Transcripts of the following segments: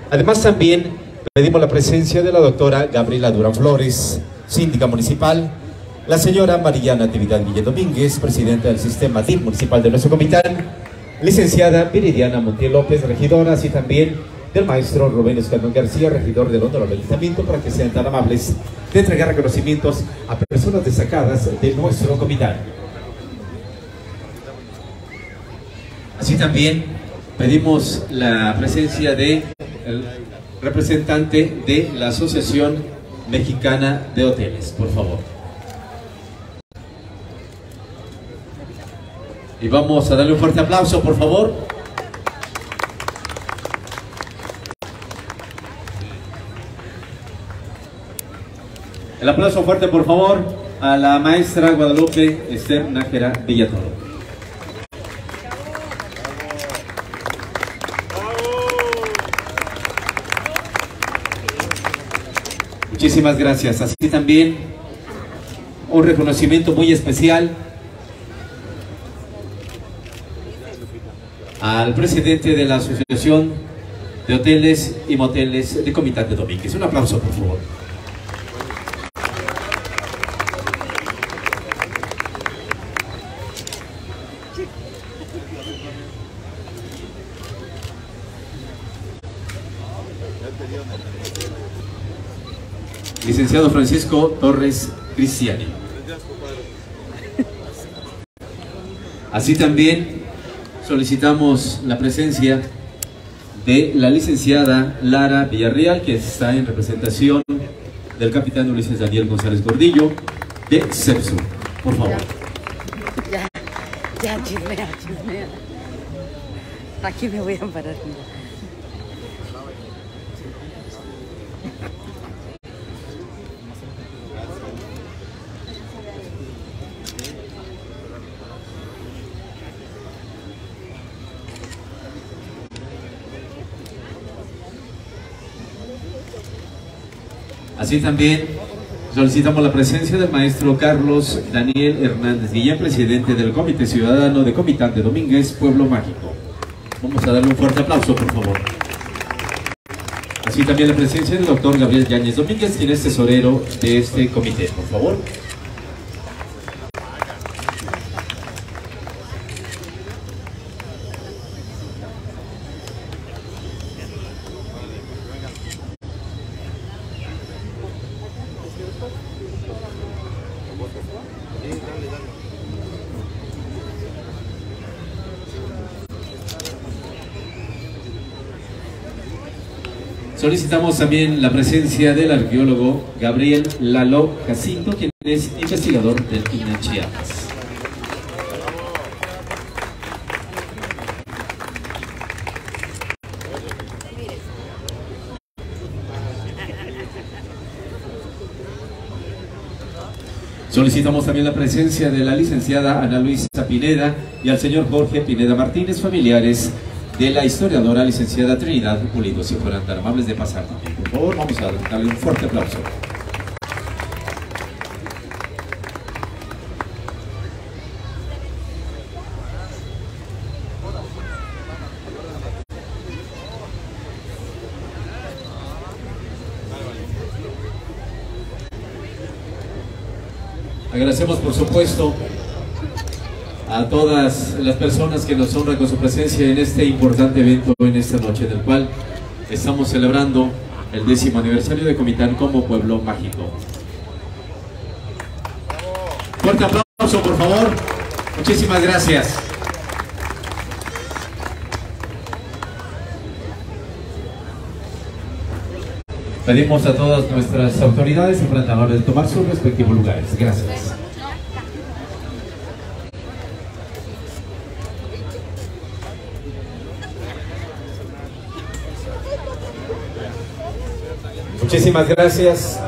Además, también pedimos la presencia de la doctora Gabriela Durán Flores, síndica municipal, la señora María Natividad Guillén Domínguez, presidenta del sistema DIF municipal de nuestro Comitán, licenciada Viridiana Montiel López, regidora, así también del maestro Rubén Escalón García, regidor del Honorable Ayuntamiento, para que sean tan amables de entregar reconocimientos a personas destacadas de nuestro Comitán. Así también pedimos la presencia del representante de la Asociación Mexicana de Hoteles, por favor. Y vamos a darle un fuerte aplauso, por favor. El aplauso fuerte, por favor, a la maestra Guadalupe Esther Nájera Villatoro. Muchísimas gracias. Así también un reconocimiento muy especial al presidente de la Asociación de Hoteles y Moteles de Comitán de Domínguez. Un aplauso, por favor. Licenciado Francisco Torres Cristiani. Así también solicitamos la presencia de la licenciada Lara Villarreal, que está en representación del capitán Ulises Daniel González Gordillo de CEPSU. Por favor. Ya, chismea. Aquí me voy a parar. Así también solicitamos la presencia del maestro Carlos Daniel Hernández Guillén, presidente del Comité Ciudadano de Comitán de Domínguez, Pueblo Mágico. Vamos a darle un fuerte aplauso, por favor. Así también la presencia del doctor Gabriel Yáñez Domínguez, quien es tesorero de este comité, por favor. Solicitamos también la presencia del arqueólogo Gabriel Lalo Jacinto, quien es investigador del INA Chiapas. Solicitamos también la presencia de la licenciada Ana Luisa Pineda y al señor Jorge Pineda Martínez, familiares de la historiadora licenciada Trinidad Pulido. Si fueran tan amables de pasar también, por favor, vamos a darle un fuerte aplauso. Agradecemos, por supuesto, a todas las personas que nos honran con su presencia en este importante evento en esta noche, en el cual estamos celebrando el 10º aniversario de Comitán como Pueblo Mágico. Fuerte aplauso, por favor. Muchísimas gracias. Pedimos a todas nuestras autoridades y enfrentadores de tomar sus respectivos lugares. Gracias. Muchísimas gracias.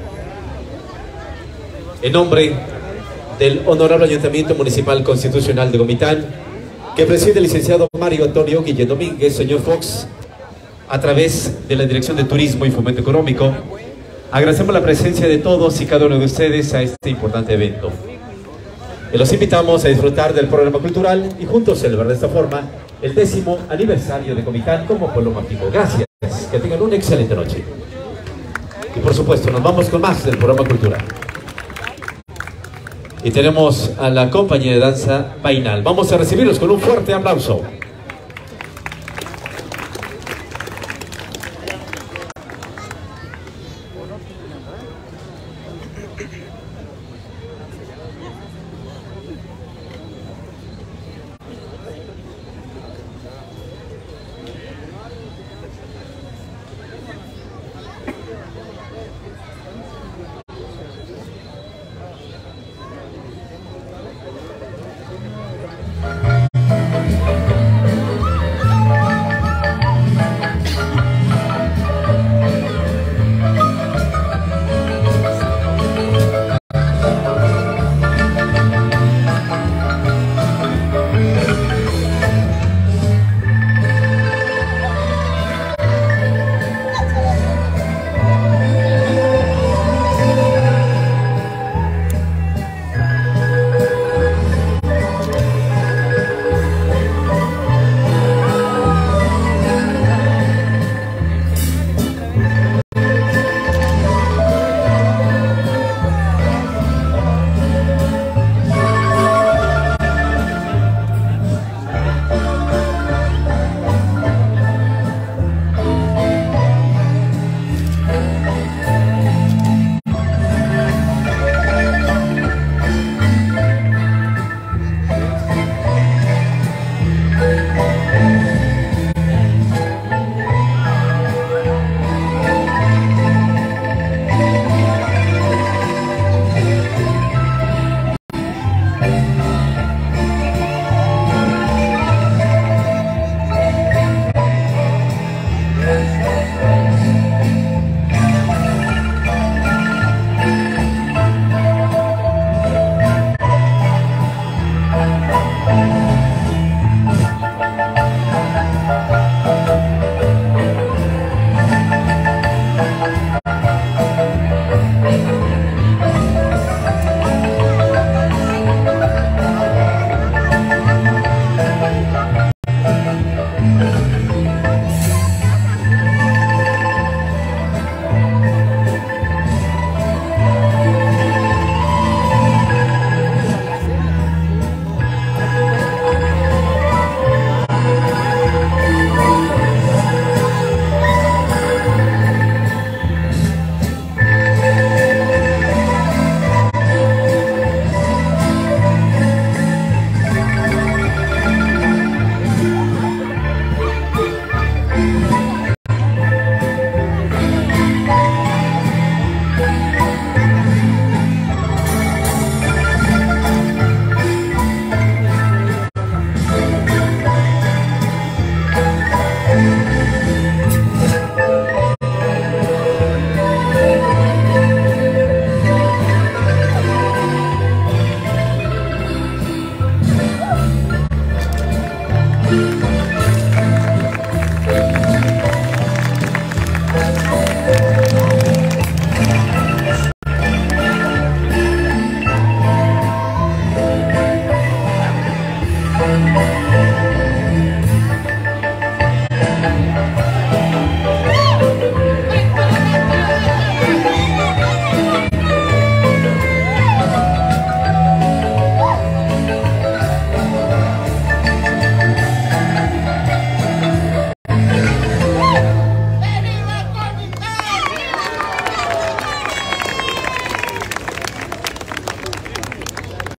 En nombre del Honorable Ayuntamiento Municipal Constitucional de Comitán, que preside el licenciado Mario Antonio Guillén Domínguez, señor Fox, a través de la Dirección de Turismo y Fomento Económico, agradecemos la presencia de todos y cada uno de ustedes a este importante evento. Y los invitamos a disfrutar del programa cultural y juntos celebrar de esta forma el 10º aniversario de Comitán como Pueblo Mágico. Gracias. Que tengan una excelente noche. Y por supuesto, nos vamos con más del programa cultural. Y tenemos a la compañía de danza Painal. Vamos a recibirlos con un fuerte aplauso.